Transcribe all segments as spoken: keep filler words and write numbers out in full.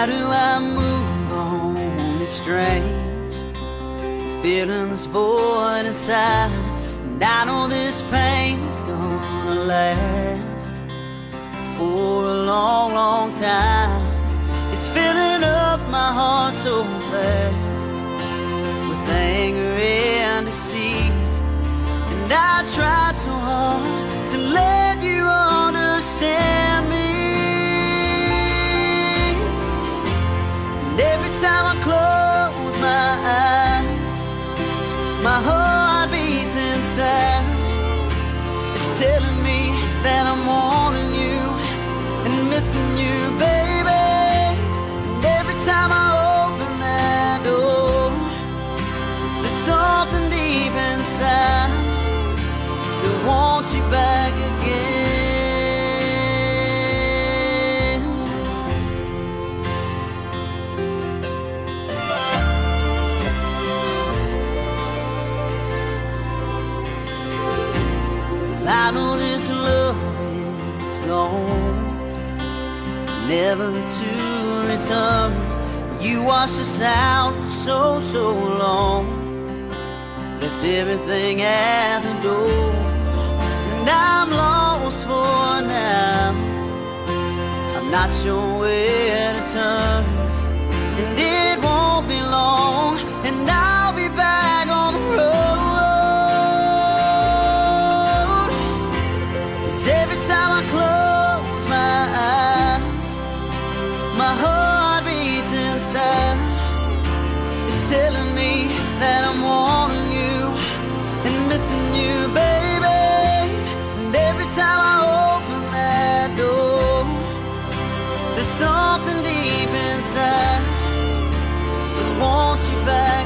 do I move on? It's strange, feeling this void inside, and I know this pain's gonna last for a long, long time. It's filling up my heart so fast with anger and deceit, and I tried so hard to let you understand me. And every time I close my eyes, my heart beats inside. It's telling me that I'm wanting you and missing you, baby. And every time I open that door, there's something deep inside that wants you back again. I know this love is gone, never to return. You washed us out for so, so long, left everything at the door, and I'm lost for now. I'm not sure where to turn, and it won't be long, and I'll be back on the road. 'Cause every time I close my eyes, my heart beats inside. It's telling me that I'm wanting you and missing you, baby. And every time I open that door, there's something deep inside that wants you back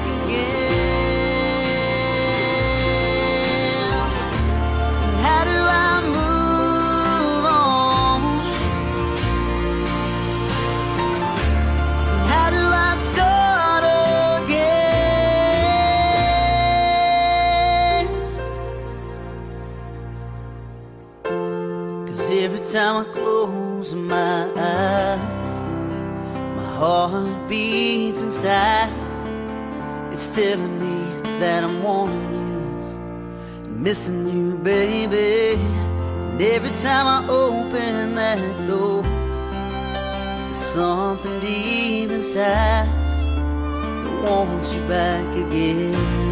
again. And how do I move on? And how do I start again? 'Cause every time I close my eyes, my heart beats inside. It's telling me that I'm wanting you and missing you, baby. And every time I open that door, there's something deep inside that wants you back again.